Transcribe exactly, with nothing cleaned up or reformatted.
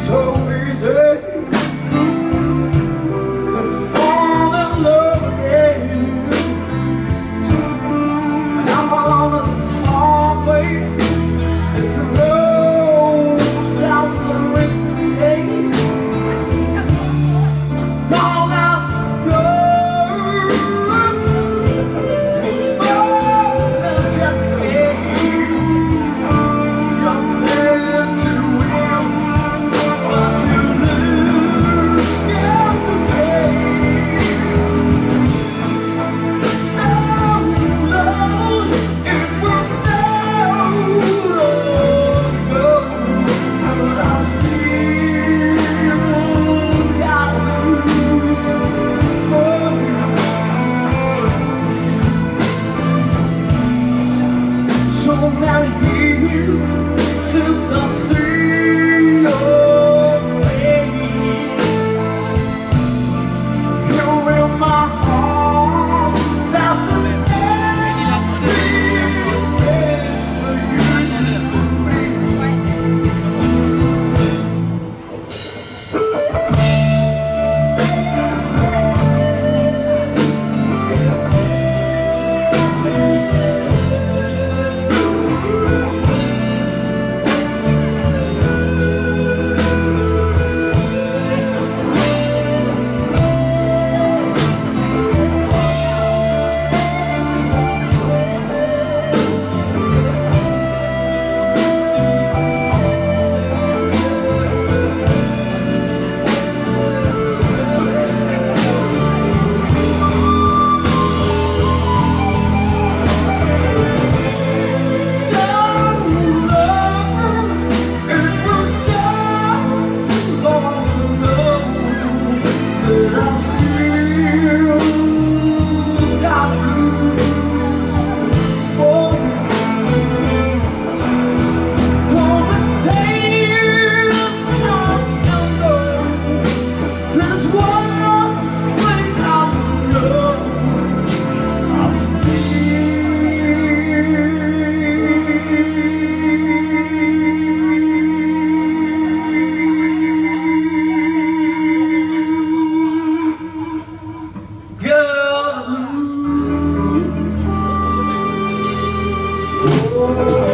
so easy to fall in love again, and I found the hard way. It's a road without the written name. Fall out love, it's more than just a game. You're playing to win, but you lose just the same. So long, it was so long ago, but I still got lose. So many years since I've seen your face. You're in my heart. That's the biggest place for you to be. Girl,